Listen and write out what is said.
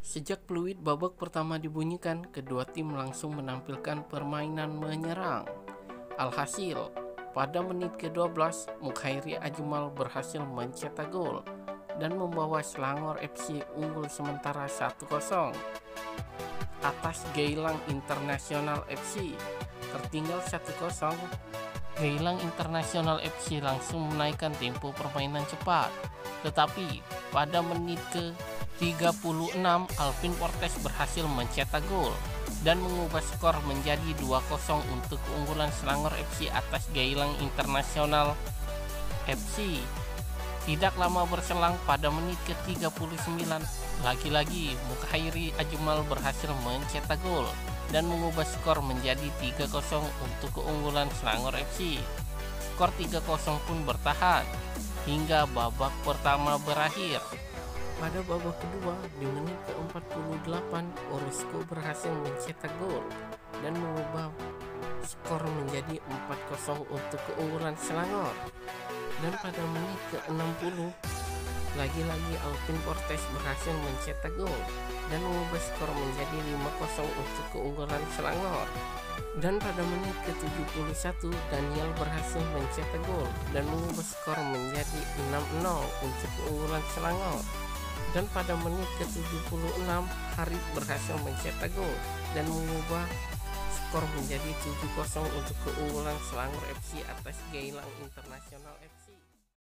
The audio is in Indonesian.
Sejak peluit babak pertama dibunyikan, kedua tim langsung menampilkan permainan menyerang. Alhasil, pada menit ke-12, Mukhairi Ajumal berhasil mencetak gol dan membawa Selangor FC unggul sementara 1-0 atas Geylang International FC. Tertinggal 1-0, Geylang International FC langsung menaikkan tempo permainan cepat. Tetapi pada menit ke-36, Alvin Portes berhasil mencetak gol dan mengubah skor menjadi 2-0 untuk keunggulan Selangor FC atas Geylang International FC. Tidak lama berselang, pada menit ke-39, lagi-lagi Mukhairi Ajumal berhasil mencetak gol dan mengubah skor menjadi 3-0 untuk keunggulan Selangor FC. Skor 3-0 pun bertahan hingga babak pertama berakhir. Pada babak kedua, di menit ke-48, Orosco berhasil mencetak gol dan mengubah skor menjadi 4-0 untuk keunggulan Selangor. Dan pada menit ke-60, lagi-lagi Alvin Portes berhasil mencetak gol dan mengubah skor menjadi 5-0 untuk keunggulan Selangor. Dan pada menit ke-71, Daniel berhasil mencetak gol dan mengubah skor menjadi 6-0 untuk keunggulan Selangor. Dan pada menit ke-76, Harith berhasil mencetak gol dan mengubah skor menjadi 7-0 untuk keunggulan Selangor FC atas Geylang International FC.